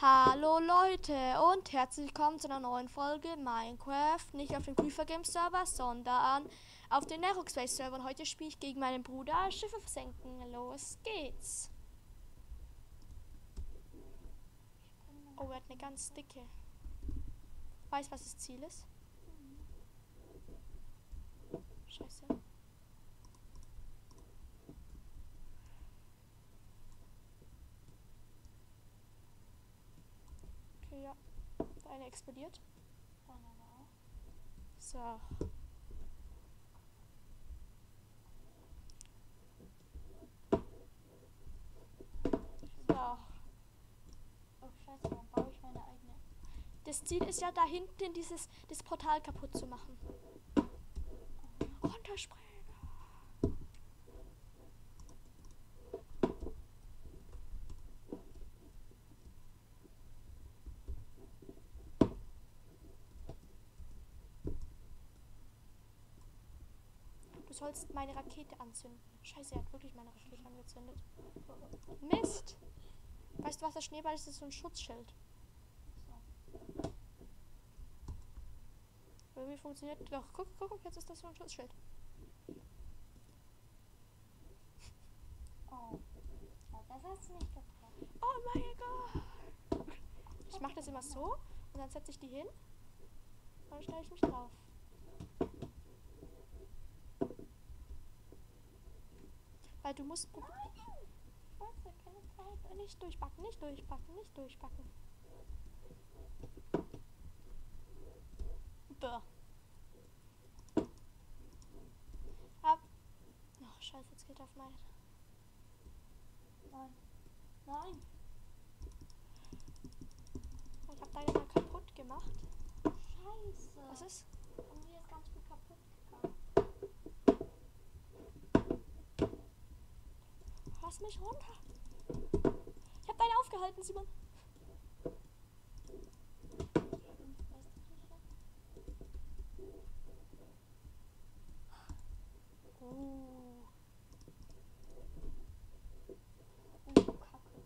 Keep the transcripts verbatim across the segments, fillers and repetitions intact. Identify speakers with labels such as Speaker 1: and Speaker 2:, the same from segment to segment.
Speaker 1: Hallo Leute und herzlich willkommen zu einer neuen Folge Minecraft. Nicht auf dem Creeper Games Server, sondern auf dem Nerox Space Server. Und heute spiele ich gegen meinen Bruder Schiffe versenken. Los geht's. Oh, er hat eine ganz dicke. Weiß, was das Ziel ist? Scheiße. Okay, ja. Der eine explodiert. So. So.
Speaker 2: Oh scheiße, dann baue ich meine eigene.
Speaker 1: Das Ziel ist ja da hinten dieses das Portal kaputt zu machen. Runterspringen. Du sollst meine Rakete anzünden. Scheiße, er hat wirklich meine Rakete angezündet. Mist! Weißt du was, der Schneeball ist? Das ist so ein Schutzschild.
Speaker 2: So.
Speaker 1: Irgendwie funktioniert. Doch, guck, guck, guck, jetzt ist das so ein Schutzschild.
Speaker 2: Oh. Ja, das hast du nicht getroffen.
Speaker 1: Oh mein Gott! Ich mache das immer so und dann setze ich die hin und dann stelle ich mich drauf. Weil du musst.
Speaker 2: Nein! Scheiße, keine Zeit.
Speaker 1: Nicht durchbacken, nicht durchbacken, nicht durchbacken. Bäh. Ab. Ach, scheiße, jetzt geht er auf meine.
Speaker 2: Nein. Nein.
Speaker 1: Ich habe deine mal kaputt gemacht.
Speaker 2: Scheiße.
Speaker 1: Was ist?
Speaker 2: Und mir ist ganz viel kaputt gegangen.
Speaker 1: Lass mich runter. Ich habe deine aufgehalten, Simon. Uh.
Speaker 2: Oh, Kacke.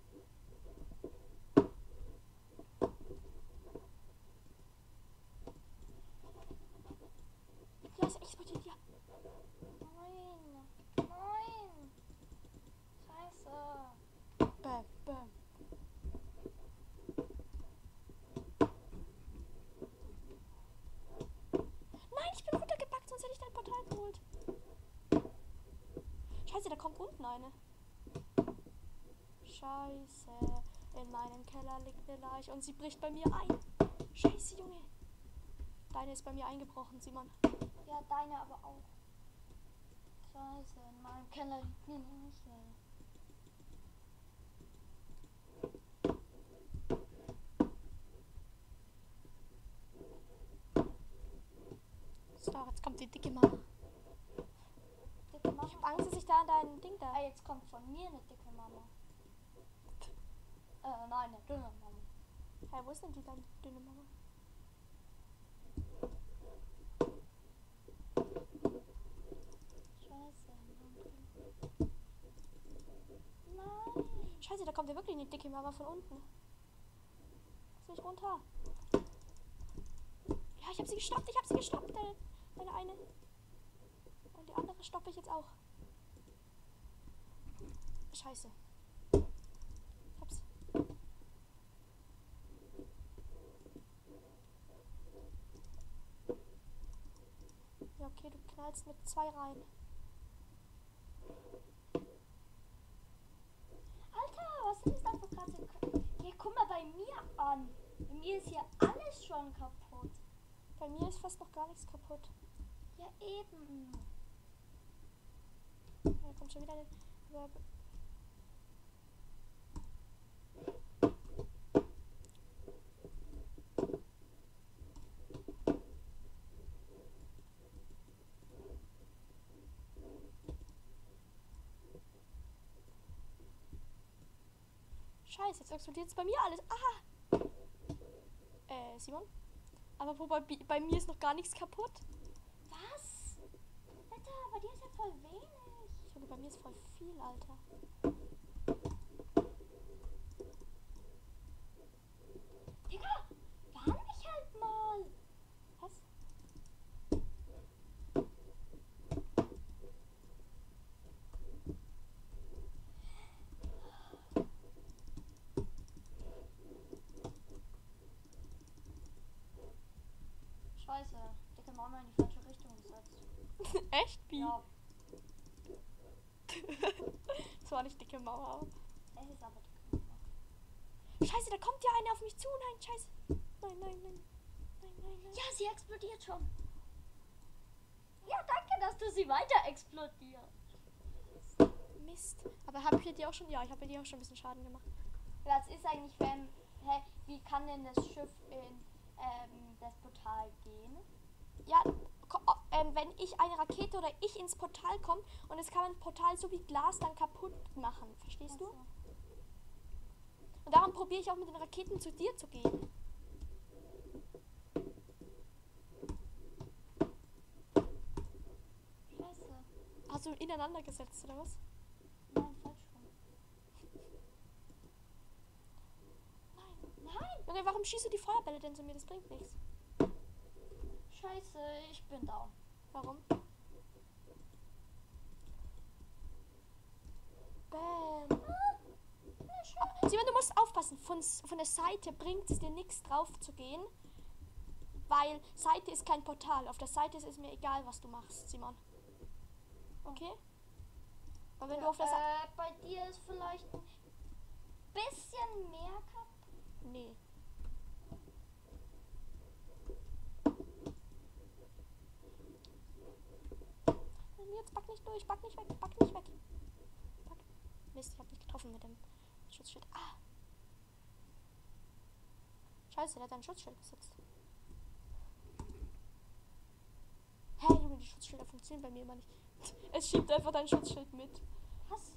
Speaker 1: Ja, es explodiert, ja.
Speaker 2: Nein. Nein. Scheiße.
Speaker 1: Bäm, bäm. Nein, ich bin runtergepackt, sonst hätte ich dein Portal geholt. Scheiße, da kommt unten eine. Scheiße. In meinem Keller liegt eine Leiche und sie bricht bei mir ein. Scheiße, Junge. Deine ist bei mir eingebrochen, Simon.
Speaker 2: Ja, deine aber auch. Scheiße, in meinem Keller liegt eine Leiche.
Speaker 1: So, jetzt kommt die dicke Mama.
Speaker 2: Dicke
Speaker 1: Ich
Speaker 2: Mama.
Speaker 1: hab Angst, dass ich da an dein Ding da.
Speaker 2: Ah, jetzt kommt von mir eine dicke Mama. Äh, nein, eine dünne Mama.
Speaker 1: Hey, wo ist denn die deine dünne Mama?
Speaker 2: Scheiße. Nein.
Speaker 1: Scheiße, da kommt ja wirklich eine dicke Mama von unten. Lass mich runter. Ja, ich hab sie gestoppt, ich hab sie gestoppt, deine, deine eine. Und die andere stoppe ich jetzt auch. Scheiße. Ich hab's. Ja, okay, du knallst mit zwei rein.
Speaker 2: Alter, was ist das für gerade? Hier, guck mal bei mir an. Bei mir ist hier alles schon kaputt.
Speaker 1: Bei mir ist fast noch gar nichts kaputt.
Speaker 2: Ja, eben.
Speaker 1: Da kommt schon wieder eine. Scheiße, jetzt explodiert es bei mir alles. Aha! Äh, Simon? Aber wobei bei mir ist noch gar nichts kaputt.
Speaker 2: Was? Alter, bei dir ist ja voll wenig.
Speaker 1: Junge, bei mir ist voll viel, Alter.
Speaker 2: Digga, warn mich halt mal.
Speaker 1: Was?
Speaker 2: Scheiße, dicke Mama in die falsche Richtung gesetzt.
Speaker 1: Echt? Wie?
Speaker 2: Ja,
Speaker 1: Das war nicht dicke Mauer.
Speaker 2: es ist aber dicke Mama.
Speaker 1: Scheiße, da kommt ja eine auf mich zu. Nein, scheiße. Nein, nein, nein. Nein, nein, nein.
Speaker 2: Ja, sie explodiert schon. Ja, danke, dass du sie weiter explodierst.
Speaker 1: Mist. Aber habe ich dir auch schon... Ja, ich habe dir auch schon ein bisschen Schaden gemacht.
Speaker 2: Was ist eigentlich, wenn... Hä, wie kann denn das Schiff in ähm, das Portal gehen?
Speaker 1: Ja, ko- ähm, wenn ich eine Rakete oder ich ins Portal komme und es kann ein Portal so wie Glas dann kaputt machen. Verstehst du?
Speaker 2: Ach so.
Speaker 1: Und darum probiere ich auch mit den Raketen zu dir zu gehen.
Speaker 2: Scheiße.
Speaker 1: Hast du ineinander gesetzt oder was?
Speaker 2: Nein, falsch rum.
Speaker 1: Nein.
Speaker 2: Nein!
Speaker 1: Junge, warum schießt du die Feuerbälle denn zu mir? Das bringt nichts.
Speaker 2: Scheiße, ich bin down.
Speaker 1: Warum? Bam. Ah, Simon, du musst aufpassen. Von, s- von der Seite bringt es dir nichts drauf zu gehen. Weil Seite ist kein Portal. Auf der Seite ist es mir egal, was du machst, Simon. Okay? Weil wenn du auf der Seite...
Speaker 2: Äh, bei dir ist vielleicht ein bisschen mehr kaputt.
Speaker 1: Nee. Jetzt back nicht durch, back nicht weg, back nicht weg. Back. Mist, ich hab nicht getroffen mit dem Schutzschild. Ah. Scheiße, der hat ein Schutzschild gesetzt. Hä, hey, Junge, die Schutzschilder funktionieren bei mir immer nicht. Es schiebt einfach dein Schutzschild mit.
Speaker 2: Was?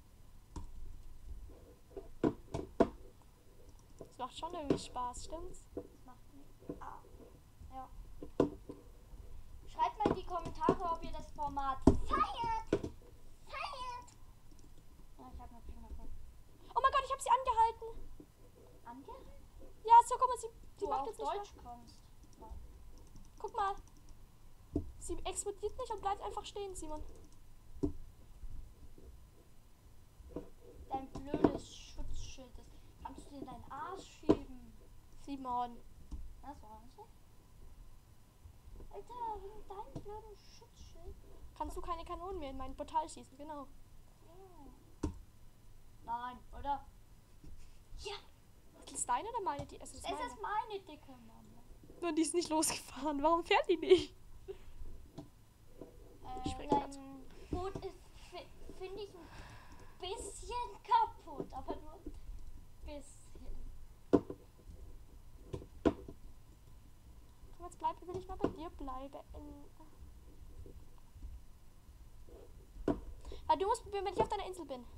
Speaker 1: Das macht schon irgendwie Spaß, stimmt's?
Speaker 2: Das macht nicht. Ah. Ja. Schreibt mal in die Kommentare, ob ihr das Format feiert. Feiert. Ja, ich hab noch schon davon.
Speaker 1: Oh mein Gott, ich hab sie angehalten.
Speaker 2: Angehalten?
Speaker 1: Ja, so, guck mal, sie, sie
Speaker 2: Du
Speaker 1: macht
Speaker 2: auf
Speaker 1: jetzt nicht
Speaker 2: Deutsch
Speaker 1: mehr.
Speaker 2: kannst. Nein.
Speaker 1: Guck mal. Sie explodiert nicht und bleibt einfach stehen, Simon.
Speaker 2: Dein blödes Schutzschild ist. Kannst du dir in deinen Arsch schieben?
Speaker 1: Simon.
Speaker 2: Das war nicht. Alter, wegen deinem blöden Schutzschild.
Speaker 1: Kannst du keine Kanonen mehr in mein Portal schießen, genau.
Speaker 2: Ja. Nein, oder? Ja,
Speaker 1: Ist das deine oder meine? Die, es ist
Speaker 2: es
Speaker 1: meine.
Speaker 2: ist meine dicke Mama.
Speaker 1: Nur die ist nicht losgefahren. Warum fährt die nicht?
Speaker 2: Äh,
Speaker 1: spring
Speaker 2: dein
Speaker 1: grad.
Speaker 2: Boot ist, finde ich, ein bisschen kaputt, aber nur ein bisschen.
Speaker 1: Komm, jetzt bleib, will ich mal bei dir bleiben. Ja, du musst probieren, wenn ich auf deiner Insel bin.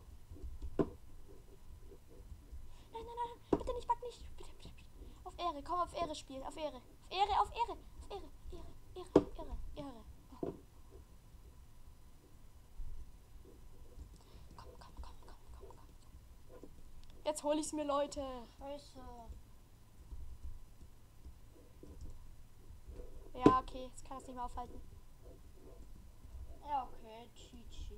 Speaker 1: Nein, nein, nein, bitte nicht, back nicht. Bitte, bitte, bitte. Auf Ehre, komm auf Ehre spielen, auf Ehre. Auf Ehre, auf Ehre, auf Ehre, Ehre, Ehre, Ehre, Ehre. Oh. Komm, komm, komm, komm, komm, komm. Jetzt hol ich's mir, Leute.
Speaker 2: Scheiße.
Speaker 1: Ja, okay, jetzt kann das nicht mehr aufhalten.
Speaker 2: Ja, okay, Chichi.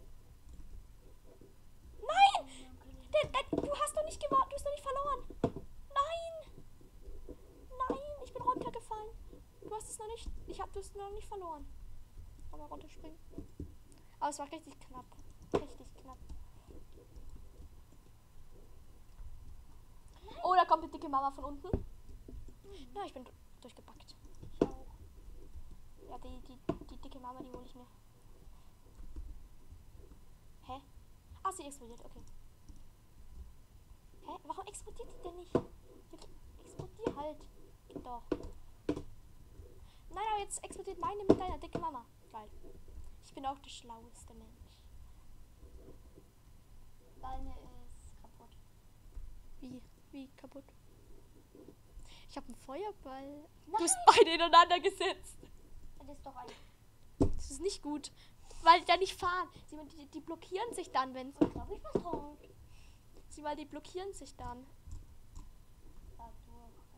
Speaker 1: Nein! Der, der, du hast doch nicht gewonnen, du hast doch nicht verloren. Nein! Nein, ich bin runtergefallen. Du hast es noch nicht, ich hab, du hast noch nicht verloren. Kann mal runterspringen. Aber es war richtig knapp. Richtig knapp. Oh, da kommt die dicke Mama von unten. Ja, ich bin durchgepackt.
Speaker 2: Ich auch.
Speaker 1: Ja, die, die, die dicke Mama, die hole ich mir. Hä? Ah, sie explodiert, okay. Hä? Warum explodiert die denn nicht? Die explodiert halt. Geht doch. Nein, aber jetzt explodiert meine mit deiner dicke Mama. Geil. Ich bin auch der schlaueste Mensch.
Speaker 2: Deine ist kaputt.
Speaker 1: Wie? Wie kaputt? Ich habe einen Feuerball.
Speaker 2: Nein.
Speaker 1: Du hast beide ineinander gesetzt.
Speaker 2: Das ist doch ein.
Speaker 1: Das ist nicht gut. Weil die da nicht fahren. Sie, die, die blockieren sich dann, wenn
Speaker 2: Ich glaube, ich was tot.
Speaker 1: sie, weil die blockieren sich dann.
Speaker 2: Dadurch.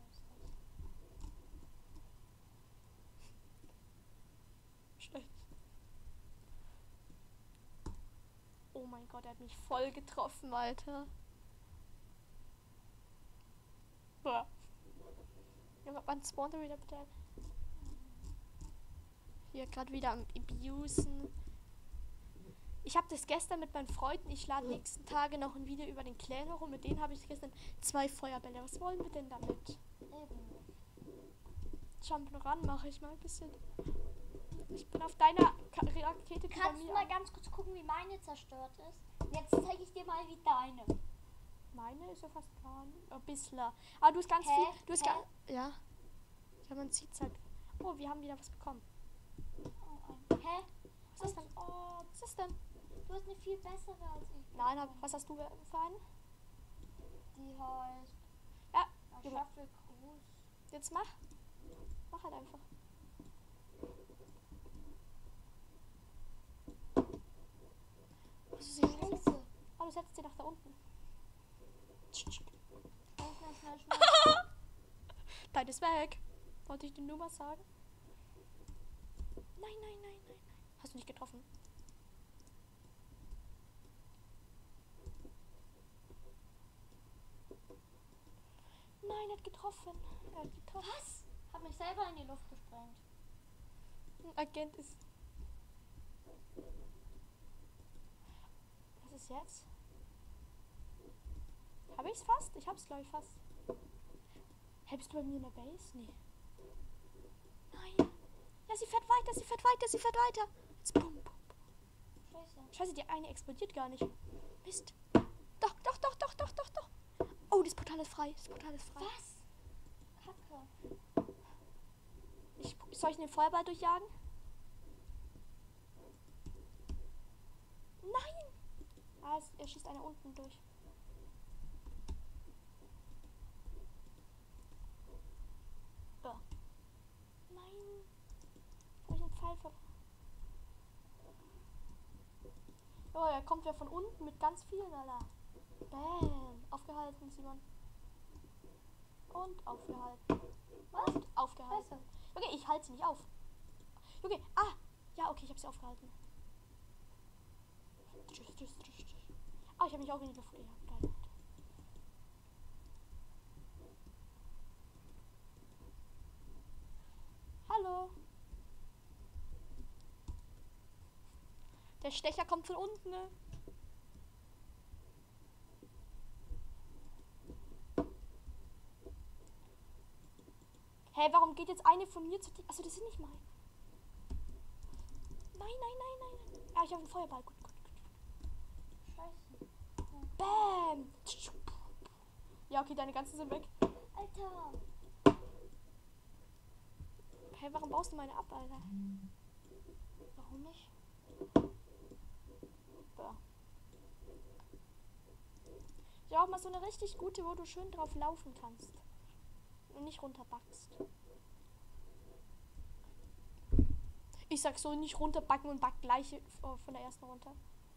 Speaker 1: Oh mein Gott, er hat mich voll getroffen, Alter. Boah. Ja, wann spawnt er wieder bitte? Hier gerade wieder am Abusen. Ich habe das gestern mit meinen Freunden. Ich lade nächsten Tage noch ein Video über den Clan hoch und mit denen habe ich gestern zwei Feuerbälle. Was wollen wir denn damit?
Speaker 2: Eben.
Speaker 1: Jump ran mache ich mal ein bisschen. Ich bin auf deiner Ka Rakete.
Speaker 2: Kannst du mal ganz kurz gucken, wie meine zerstört ist? Jetzt zeige ich dir mal, wie deine.
Speaker 1: Meine ist ja fast dran. Ein bisschen. Aber du hast ganz
Speaker 2: Hä?
Speaker 1: viel. Du hast
Speaker 2: Hä?
Speaker 1: ganz. Ja. Ja, man sieht es halt. Oh, wir haben wieder was bekommen.
Speaker 2: Oh, ein- Hä?
Speaker 1: Was ist denn?
Speaker 2: Oh,
Speaker 1: Was ist denn?
Speaker 2: du hast eine viel bessere als ich.
Speaker 1: Nein, hab, was hast du für einen?
Speaker 2: Die heißt.
Speaker 1: Ja,
Speaker 2: Na,
Speaker 1: Junge.
Speaker 2: Shuffle Cruise.
Speaker 1: Jetzt mach. Mach halt einfach. Was ist hier?
Speaker 2: Scheiße.
Speaker 1: Oh, du setzt sie nach da unten.
Speaker 2: Schnell, schnell, schnell, schnell.
Speaker 1: Dein ist weg. Wollte ich dir nur mal sagen? Nein, nein, nein, nein, nein. Hast du nicht getroffen? Nein, er hat getroffen. Er hat getroffen.
Speaker 2: Was? Hab mich selber in die Luft gesprengt.
Speaker 1: Ein Agent ist. Was ist jetzt? Habe ich's fast? Ich hab's, glaube ich, fast. Hey, bist du bei mir in der Base? Nee. Nein. Ja, sie fährt weiter, sie fährt weiter, sie fährt weiter. Jetzt bum, bum, bum.
Speaker 2: Scheiße.
Speaker 1: Scheiße, die eine explodiert gar nicht. Mist. Doch, doch, doch, doch, doch, doch, doch. Oh, das Portal ist frei. Das Portal ist frei.
Speaker 2: Was? Kacke.
Speaker 1: Ich, soll ich den Feuerball durchjagen? Nein! Ah, es, er schießt einer unten durch. Oh. Nein! Hab ich einen Pfeil ver... Oh, er kommt ja von unten mit ganz vielen, Alter. Bam! Aufgehalten, Simon. Und aufgehalten.
Speaker 2: Was?
Speaker 1: Und aufgehalten.
Speaker 2: Scheiße.
Speaker 1: Okay, ich halte sie nicht auf. Okay, ah! Ja, okay, ich habe sie aufgehalten. Tschüss, tschüss, tschüss, tschüss. Ah, ich habe mich auch in die Luft gejagt. Geil. Hallo. Der Stecher kommt von unten, ne? Hä, hey, warum geht jetzt eine von mir zu dir? Achso, das sind nicht meine. Nein, nein, nein, nein, nein. Ah, ich habe einen Feuerball. Gut, gut, gut.
Speaker 2: Scheiße.
Speaker 1: Bam. Ja, okay, deine ganzen sind weg.
Speaker 2: Alter.
Speaker 1: Hä, hey, warum baust du meine ab, Alter?
Speaker 2: Warum nicht?
Speaker 1: Ja. Ja, auch mal so eine richtig gute, wo du schön drauf laufen kannst. Und nicht runterbackst. Ich sag so, nicht runterbacken und back gleich von der ersten runter.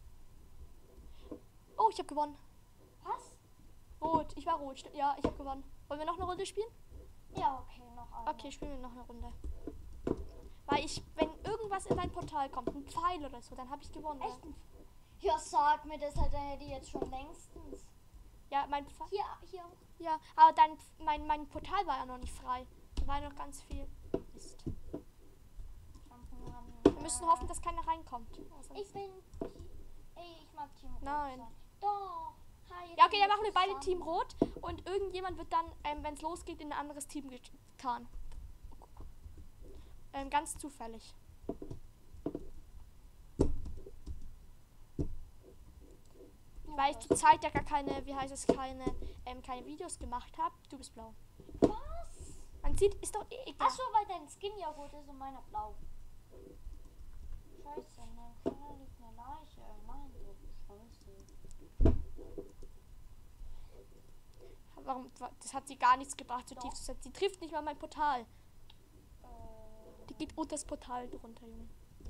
Speaker 1: Oh, ich habe gewonnen.
Speaker 2: Was?
Speaker 1: Rot, ich war rot. Sti- Ja, ich habe gewonnen. Wollen wir noch eine Runde spielen?
Speaker 2: Ja, okay, noch eine.
Speaker 1: Okay, spielen wir noch eine Runde. Weil ich, wenn irgendwas in dein Portal kommt, ein Pfeil oder so, dann habe ich gewonnen.
Speaker 2: Echt? ein- Ja, sag mir das halt, dann hätte ich jetzt schon längstens.
Speaker 1: Ja, mein Pfeil.
Speaker 2: Hier, hier.
Speaker 1: Ja, aber dann mein, mein Portal war ja noch nicht frei. Da war ja noch ganz viel. Mist. Wir müssen hoffen, dass keiner reinkommt. Also
Speaker 2: Ich bin. Ey, ich mag Team Rot.
Speaker 1: Nein.
Speaker 2: sein. Doch. Hi, jetzt
Speaker 1: ja, okay,
Speaker 2: sind
Speaker 1: dann machen wir beide
Speaker 2: zusammen.
Speaker 1: Team Rot und irgendjemand wird dann, ähm, wenn es losgeht, in ein anderes Team getan. Ähm, ganz zufällig.
Speaker 2: Du
Speaker 1: Weil ich
Speaker 2: bist-
Speaker 1: zur Zeit ja gar keine, wie heißt es, keine, ähm, keine Videos gemacht habe. Du bist blau.
Speaker 2: Was?
Speaker 1: Man sieht, ist doch eh egal.
Speaker 2: Achso, weil dein Skin ja rot ist und meiner blau. Scheiße, in deinem Keller liegt eine Leiche. Nein, du Scheiße.
Speaker 1: Warum? Das hat sie gar nichts gebracht, so
Speaker 2: Doch.
Speaker 1: tief zu setzen. Sie trifft nicht mal mein Portal.
Speaker 2: Äh,
Speaker 1: Die geht unter das Portal drunter, Junge.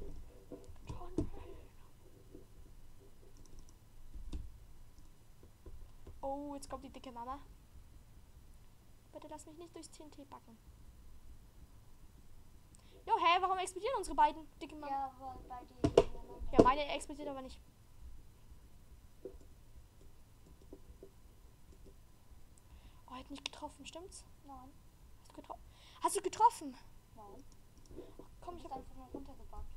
Speaker 1: Oh, jetzt kommt die dicke Mama. Bitte lass mich nicht durchs T N T backen. Jo, hä, warum explodieren unsere beiden dicke Mama?
Speaker 2: ja, weil bei dir.
Speaker 1: Ja, meine explodiert aber nicht. nicht getroffen, stimmt's?
Speaker 2: Nein.
Speaker 1: Hast du getroffen? Hast du getroffen?
Speaker 2: Nein.
Speaker 1: Komm, ich
Speaker 2: Ich
Speaker 1: hab
Speaker 2: hab einfach nur runtergebackt.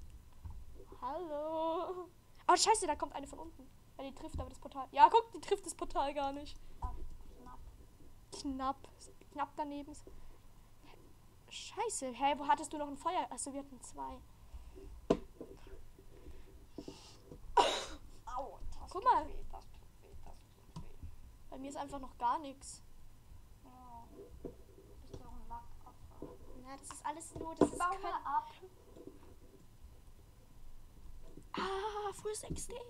Speaker 1: Hallo. Oh, scheiße, da kommt eine von unten. Ja, die trifft aber das Portal. Ja, guck, die trifft das Portal gar nicht.
Speaker 2: Ach, knapp.
Speaker 1: Knapp. Knapp daneben. Scheiße. Hä, wo hattest du noch ein Feuer? Achso, wir hatten zwei.
Speaker 2: Au, das
Speaker 1: Guck
Speaker 2: tut
Speaker 1: mal.
Speaker 2: weh, das tut weh, das tut weh.
Speaker 1: Bei mir ist einfach noch gar nichts.
Speaker 2: Ja. Bist du ein Lackaffe?
Speaker 1: Na, das ist alles nur, das ist
Speaker 2: Bau
Speaker 1: kein...
Speaker 2: mal ab.
Speaker 1: Ah, frühes X D.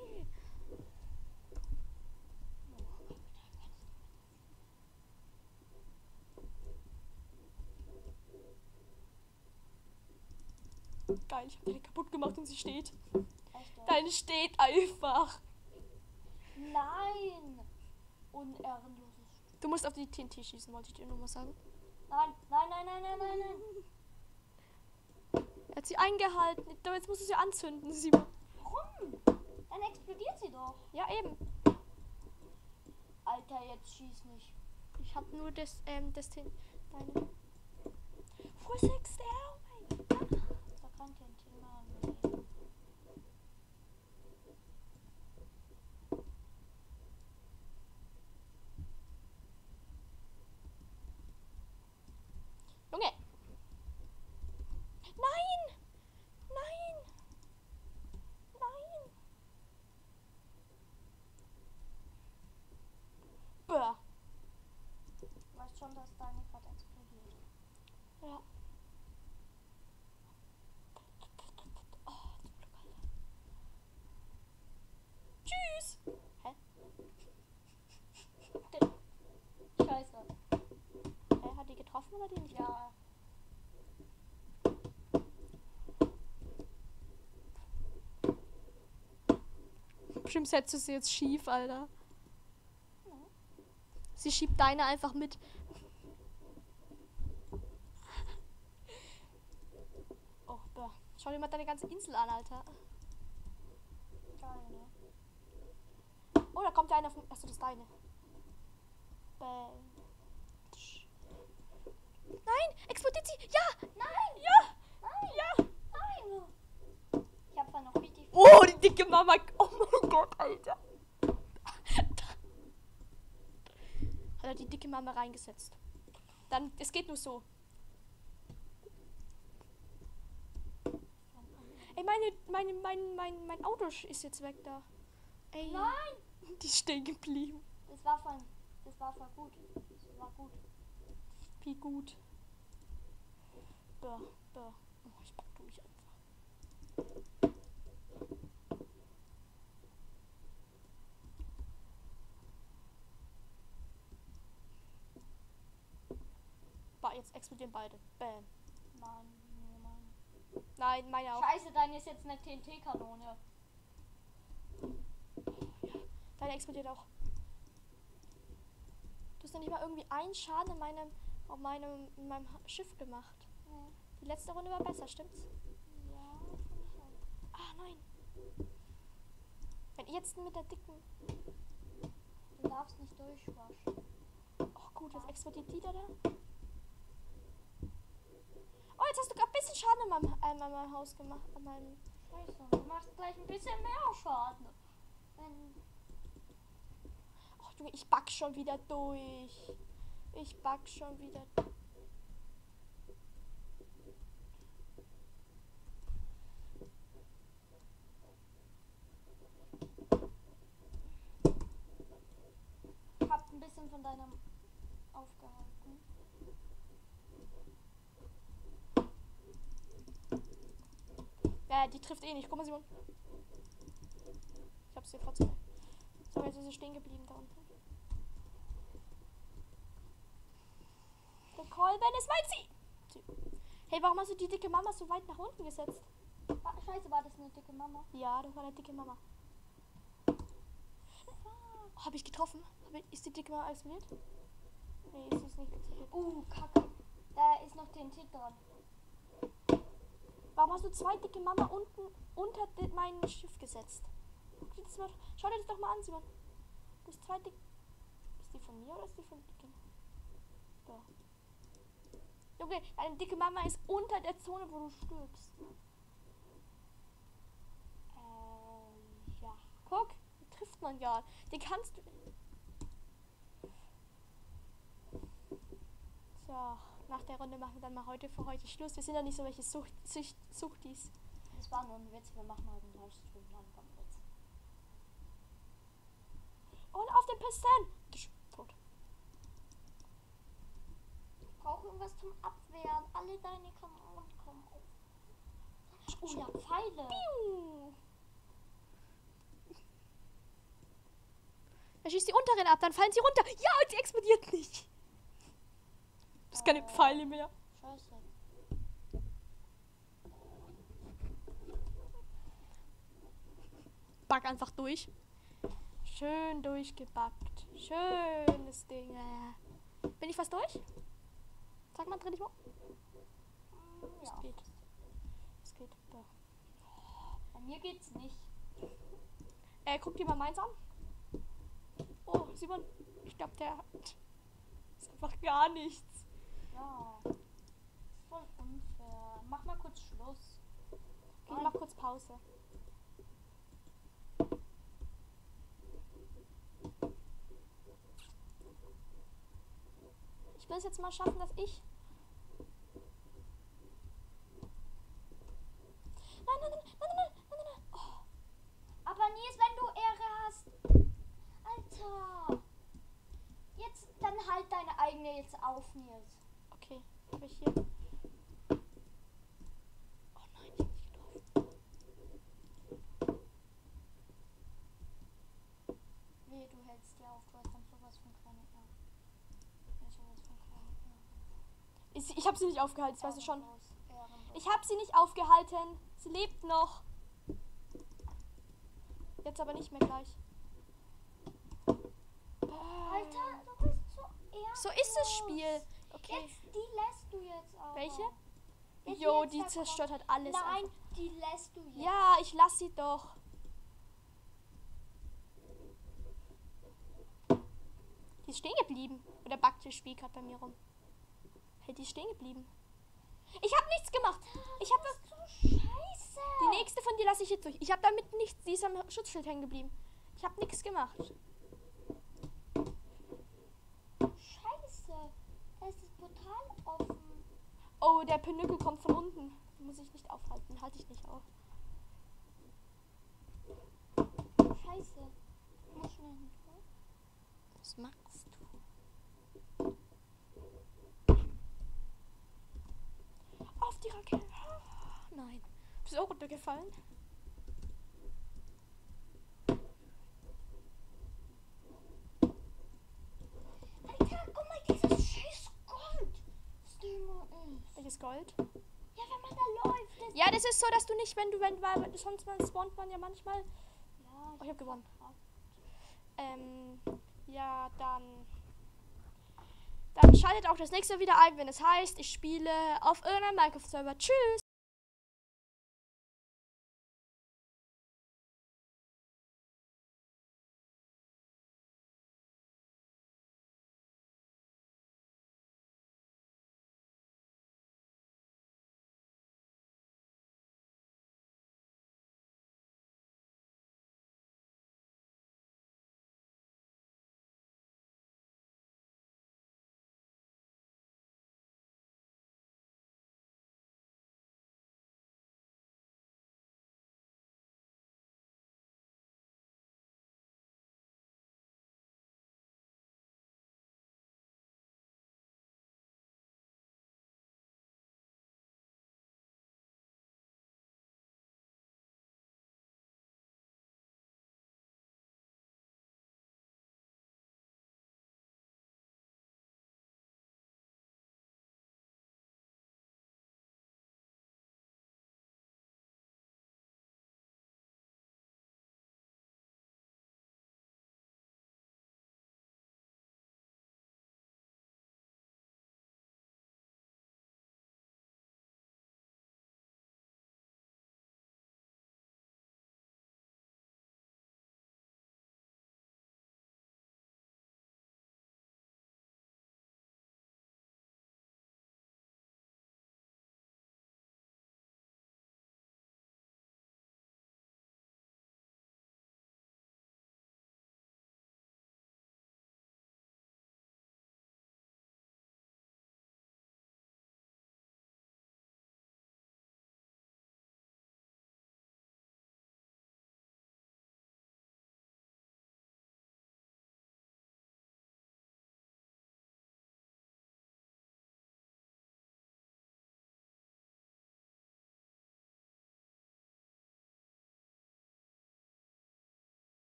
Speaker 1: Geil, ich habe deine kaputt gemacht und sie steht.
Speaker 2: Echt, ja?
Speaker 1: Deine steht einfach.
Speaker 2: Nein! Unehrenloses.
Speaker 1: Du musst auf die T N T schießen, wollte ich dir nur mal sagen.
Speaker 2: Nein, nein, nein, nein, nein, nein, nein.
Speaker 1: Er hat sie eingehalten. Aber jetzt musst du sie anzünden, Simon.
Speaker 2: Warum? Dann explodiert sie doch.
Speaker 1: Ja, eben.
Speaker 2: Alter, jetzt schieß nicht.
Speaker 1: Ich hab nur das, ähm, das T N T. Deine. Frühes X D, oh mein Gott.
Speaker 2: Da kann kein Thema mehr.
Speaker 1: Junge! Nein! Nein! Nein! Bäh.
Speaker 2: Du weißt schon, dass deine gerade explodiert.
Speaker 1: Ja. Oh, zum Glück, Alter. Tschüss! Hä?
Speaker 2: Scheiße.
Speaker 1: Hä, hat die getroffen oder die nicht?
Speaker 2: Ja.
Speaker 1: Bestimmt setzt du sie jetzt schief, Alter.
Speaker 2: Ja.
Speaker 1: Sie schiebt deine einfach mit. Oh, bäh. Schau dir mal deine ganze Insel an, Alter.
Speaker 2: Geil, ne?
Speaker 1: Oh, da kommt ja einer von... Achso, das ist deine. Bäh. Tsch. Nein! Explodiert sie! Ja!
Speaker 2: Nein!
Speaker 1: Ja!
Speaker 2: Nein!
Speaker 1: Ja!
Speaker 2: Nein! Ich hab zwar noch richtig.
Speaker 1: Oh, die dicke Mama! Oh mein Gott, Alter! Hat er die dicke Mama reingesetzt. Dann, es geht nur so. Ey, meine, meine, mein, mein, mein Auto ist jetzt weg da. Ey.
Speaker 2: Nein!
Speaker 1: Die ist stehen geblieben.
Speaker 2: Das war voll. Das war voll gut. Das war gut.
Speaker 1: Wie gut. Bäh, bäh. Oh, ich pack durch einfach. Bah, jetzt explodieren beide. Bam.
Speaker 2: Nein, nur meine.
Speaker 1: Nein, meine auch.
Speaker 2: Scheiße, deine ist jetzt eine T N T-Kanone.
Speaker 1: Deine explodiert auch. Du hast noch nicht mal irgendwie einen Schaden in meinem, auf meinem, in meinem Ha- Schiff gemacht.
Speaker 2: Nee.
Speaker 1: Die letzte Runde war besser, stimmt's?
Speaker 2: Ja, finde ich auch.
Speaker 1: Ah, nein. Wenn jetzt mit der dicken...
Speaker 2: Du darfst nicht durchwaschen.
Speaker 1: Oh gut, jetzt explodiert die da. da. Oh, jetzt hast du gerade ein bisschen Schaden an meinem, an meinem Haus gemacht. An meinem...
Speaker 2: Scheiße, du machst gleich ein bisschen mehr Schaden. Wenn.
Speaker 1: Oh Junge, ich back schon wieder durch. Ich back schon wieder.
Speaker 2: Hab ein bisschen von deinem aufgehalten.
Speaker 1: Ja, die trifft eh nicht. Guck mal, Simon. Ich hab's dir trotzdem. So, jetzt ist sie stehen geblieben da unten. Der Kolben ist mein Ziel. Hey, warum hast du die dicke Mama so weit nach unten gesetzt?
Speaker 2: Ah, scheiße, war das eine dicke Mama?
Speaker 1: Ja, das war eine dicke Mama. Oh, habe ich getroffen? Hab ich, ist die dicke Mama explodiert? Nee, ist sie ist nicht explodiert.
Speaker 2: Uh, Kacke. Da ist noch T N T dran.
Speaker 1: Warum hast du zwei dicke Mama unten unter de, mein Schiff gesetzt? Guck dir das mal, schau dir das doch mal an, Simon. Du hast zwei dick. Ist die von mir oder ist die von dicke? Da. Junge, deine dicke Mama ist unter der Zone, wo du stirbst.
Speaker 2: Äh, ja.
Speaker 1: Guck, die trifft man ja. Die kannst du... So, nach der Runde machen wir dann mal heute für heute Schluss. Wir sind ja nicht so welche Sucht, Sucht, Suchtis.
Speaker 2: Das war nur ein Witz. Wir machen heute einen Livestream lang am Witz.
Speaker 1: Und auf den Pisten! Tot.
Speaker 2: Ich brauche irgendwas zum Abwehren. Alle deine Kanonen kommen auf. Oh ja, Pfeile.
Speaker 1: Piu. Er schießt die unteren ab, dann fallen sie runter. Ja, und sie explodiert nicht. Das ist keine
Speaker 2: Äh,
Speaker 1: Pfeile mehr.
Speaker 2: Scheiße.
Speaker 1: Back einfach durch. Schön durchgebackt. Schönes Ding. Bin ich fast durch? Sag mal, dreh dich mal. Es
Speaker 2: Ja.
Speaker 1: geht. Es geht. Da.
Speaker 2: Bei mir geht's nicht.
Speaker 1: Äh, guck dir mal meins an. Oh, Simon. Ich glaube, der hat... ist einfach gar nichts.
Speaker 2: Ja. Das ist voll unfair. Mach mal kurz Schluss.
Speaker 1: Okay, ich mach kurz Pause. Ich will es jetzt mal schaffen, dass ich... Nein, nein, nein, nein, nein, nein, nein, nein. Oh,
Speaker 2: Aber Nils, wenn du Ehre hast. Alter. Jetzt, dann halt deine eigene jetzt auf, Nils.
Speaker 1: okay, habe ich hier. Oh nein, ich hab nicht getroffen.
Speaker 2: Nee, du hältst dir auf. Du hast dann sowas von keine Ehre. Ja, sowas von keine Ehre.
Speaker 1: Ich, ich habe sie nicht aufgehalten, das weißt du schon.
Speaker 2: Ehrenlos, ehrenlos.
Speaker 1: Ich habe sie nicht aufgehalten. Sie lebt noch. Jetzt aber nicht mehr gleich.
Speaker 2: Alter, du bist so ehrenlos.
Speaker 1: So ist das Spiel. Okay.
Speaker 2: Jetzt, die lässt du jetzt aber.
Speaker 1: Welche?
Speaker 2: Jetzt
Speaker 1: Jo,
Speaker 2: jetzt
Speaker 1: die
Speaker 2: da
Speaker 1: zerstört
Speaker 2: kommt-
Speaker 1: hat alles.
Speaker 2: Nein,
Speaker 1: einfach.
Speaker 2: die lässt du jetzt.
Speaker 1: Ja, ich lass sie doch. Die ist stehen geblieben. Oder backt das Spiel gerade bei mir rum. Hey, die ist stehen geblieben. Ich habe nichts gemacht. Ich habe
Speaker 2: So scheiße.
Speaker 1: die nächste von dir lasse ich jetzt durch. Ich habe damit nichts. Sie ist am Schutzschild hängen geblieben. Ich habe nichts gemacht.
Speaker 2: Scheiße. Es ist total offen.
Speaker 1: Oh, der Pinöckel kommt von unten. Den muss ich nicht aufhalten. Halte ich nicht auf.
Speaker 2: Scheiße. Ich muss schnell hin.
Speaker 1: Was machst du? Auf die Rakete. Nein. Bist du auch runtergefallen?
Speaker 2: Alter, guck mal, dieses scheiß Gold. Das Ding ist.
Speaker 1: Welches Gold?
Speaker 2: Ja, wenn man da läuft. Das
Speaker 1: Ja, das ist so, dass du nicht, wenn du, wenn, weil sonst mal spawnt man ja manchmal.
Speaker 2: ja,
Speaker 1: Oh, ich hab gewonnen.
Speaker 2: verkackt.
Speaker 1: Ähm, ja, dann. Dann schaltet auch das nächste Mal wieder ein, wenn es heißt, ich spiele auf irgendeinem Minecraft-Server. Tschüss!